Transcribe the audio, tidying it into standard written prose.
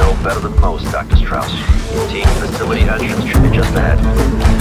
know better than most, Dr. Strauss. Team facility entrance should be just ahead.